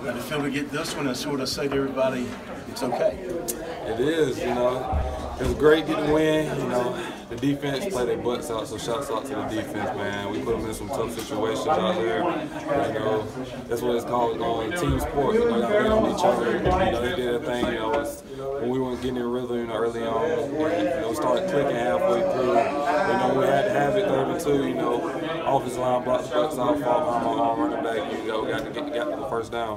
How to feel to get this one and sort of say to everybody, it's okay? It is, you know. It was great getting the win, you know. The defense played their butts out, so shouts out to the defense, man. We put them in some tough situations out there. You know, that's what it's called team sport. You know, y'all lean on each other. You know, they did their thing, you know, when we weren't getting in rhythm, you know, early on. And, you know, we started clicking halfway through. You know, we had to have it 32, you know. Offensive line blocked the butts out, fought behind my arm, running back, you know, got the first down.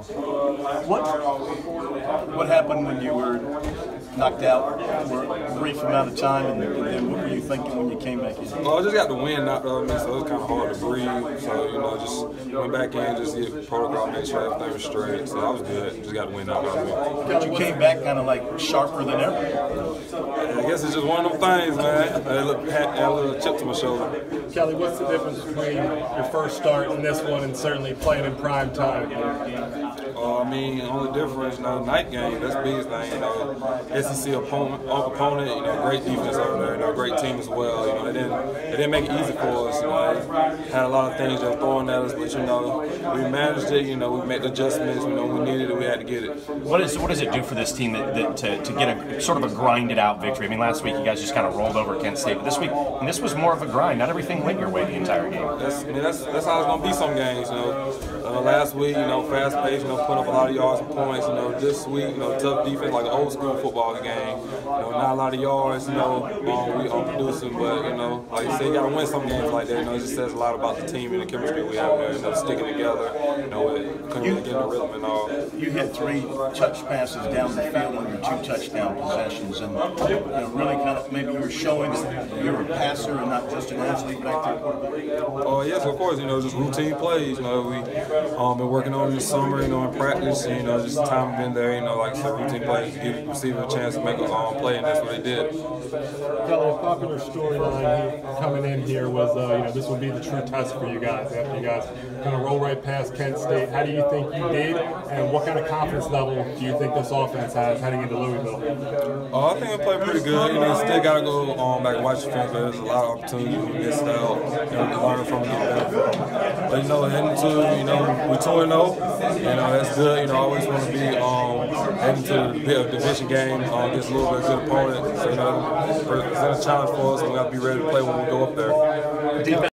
What happened when you were knocked out for a brief amount of time, and then what were you thinking when you came back in? Well, I just got the wind knocked out of me, so it was kind of hard to breathe. So, you know, just went back in, just get protocol, make sure everything was straight. So I was good. Just got the wind knocked out of me. But you came back kind of like sharper than ever. I guess it's just one of them things, man. I had a little chip to my shoulder. Kelly, what's the difference between your first start and this one and certainly playing in prime time? I mean, only difference, you know, night game, that's the biggest thing, you know. SEC opponent, you know, great defense over there, you know, great team as well. You know, they didn't make it easy for us, you know. They had a lot of things that were thrown at us, but, you know, we managed it, you know, we made the adjustments, you know, we needed it, we had to get it. What does it do for this team to get a sort of a grinded out victory? I mean, last week you guys just kind of rolled over Kent State, but this week, and this was more of a grind. Not everything went your way the entire game. That's how it's going to be some games, you know. Last week, you know, fast paced, you know, put up a lot of yards and points. You know, this week, you know, tough defense, like an old school football game. You know, not a lot of yards, you know, we are producing, but, you know, like you said, you got to win some games like that. You know, it just says a lot about the team and the chemistry we have there, you know, sticking together, you know, couldn't really get in the rhythm and all. You had 3 touch passes down the field on your 2 touchdown possessions, and, you know, really kind of maybe you're showing you're a passer and not just an athlete back there. Oh, yes, of course, you know, just routine plays. You know, we been working on it this summer, you know, in practice, you know, just the time we've been there, you know, like I said, routine plays, give the receiver a chance to make a play, and that's what they did. Kelly, a popular storyline coming in here was, you know, this would be the true test for you guys after you guys kind of roll right past Kent State. How do you think you did, and what kind of confidence level do you think this offense has heading into Louisville? I think we played pretty good. You know, still got to go back and watch the film. There's a lot of opportunities we missed out. You know, we can learn from it, get better from it. But, you know, heading to, you know, we're 2-0. You know, that's good. You know, I always want to be heading to a division game against a little bit of good opponent. So, you know, it's a challenge for us, and we got to be ready to play when we go up there.